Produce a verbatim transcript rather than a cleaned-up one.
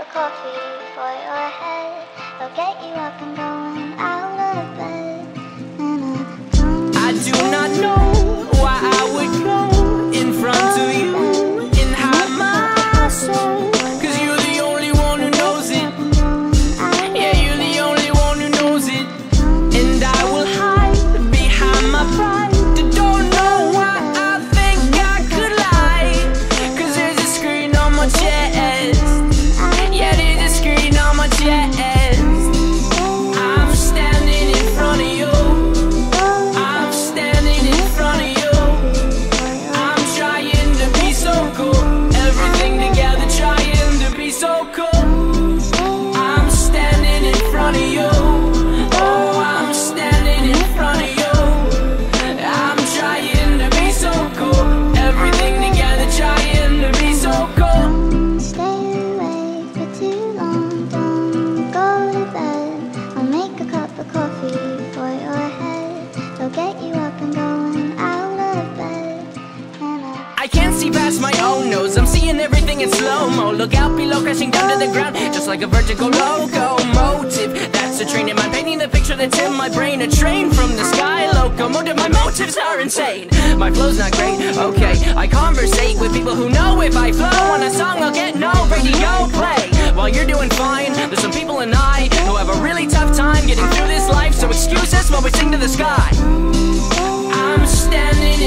coffee for your head. I'll get you up and going out of bed. And I don't I do not know why I would go in front of you and hide my soul, cause you're the only one who knows it. Yeah, you're the only one who knows it. And I will hide behind my pride. Don't know why I think I could lie, cause there's a screen on my chest. Yeah, there's a screen on my chest. I'm standing in front of you. I'm standing in front of you. I'm trying to be so cool. Everything together, trying to be so cool. I'm standing in front of you. Oh, I'm standing in front of you. I'm trying to be so cool. Everything together, trying to be so cool. stay awake for too long. Don't go to bed. I'll make a cup of coffee for your head. I'll get you up and going out of bed. And I I can't see past my own nose. I'm seeing everything in slow-mo. Look out below, crashing down to the ground, just like a vertical locomotive. That's a train in my painting the picture that's in my brain. A train from the sky, locomotive. My motives are insane. My flow's not great, okay. I conversate with people who know if I flow on a song, I'll get no radio play. While you're doing fine, there's some people and I who have a really tough time getting through this life. So excuse us while we sing to the sky. I'm standing